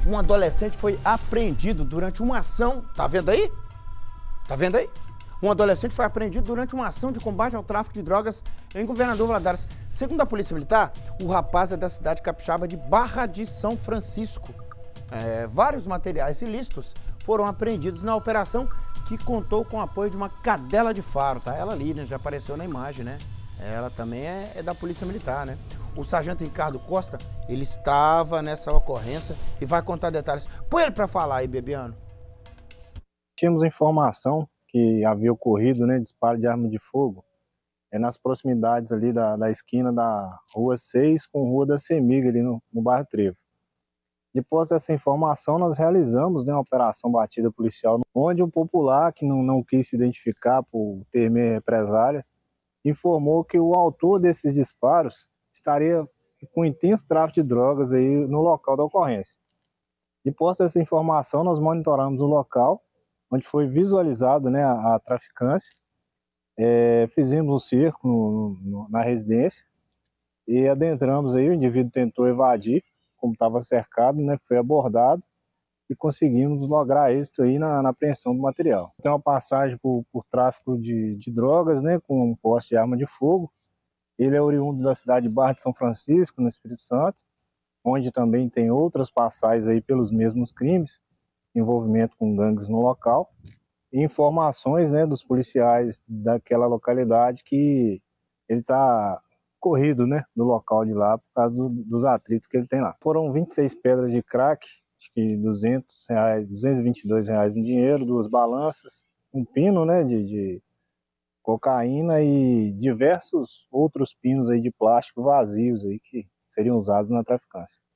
Um adolescente foi apreendido durante uma ação... Tá vendo aí? Tá vendo aí? Um adolescente foi apreendido durante uma ação de combate ao tráfico de drogas em Governador Valadares. Segundo a Polícia Militar, o rapaz é da cidade capixaba de Barra de São Francisco. Vários materiais ilícitos foram apreendidos na operação, que contou com o apoio de uma cadela de faro, tá? Ela ali, né? Já apareceu na imagem, né? Ela também é da Polícia Militar, né? O sargento Ricardo Costa, ele estava nessa ocorrência e vai contar detalhes. Põe ele para falar aí, Bebiano. Tínhamos informação que havia ocorrido, né, disparo de arma de fogo nas proximidades ali da esquina da Rua 6 com a Rua da Semiga, ali no bairro Trevo. Depois dessa informação, nós realizamos, né, uma operação batida policial, onde um popular que não quis se identificar por temer represália, informou que o autor desses disparos estaria com intenso tráfico de drogas aí no local da ocorrência. Depois dessa informação, nós monitoramos o local, onde foi visualizado, né, a traficância. Fizemos um cerco na residência e adentramos aí. O indivíduo tentou evadir, como estava cercado, né, foi abordado e conseguimos lograr êxito aí na apreensão do material. Tem uma passagem por tráfico de drogas, né, com posse de arma de fogo. Ele é oriundo da cidade de Barra de São Francisco, no Espírito Santo, onde também tem outras passagens aí pelos mesmos crimes, envolvimento com gangues no local, e informações, né, dos policiais daquela localidade que ele está corrido, né, do local de lá por causa dos atritos que ele tem lá. Foram 26 pedras de crack, acho que R$200, R$222 em dinheiro, 2 balanças, um pino, né, de cocaína e diversos outros pinos aí de plástico vazios aí que seriam usados na traficância.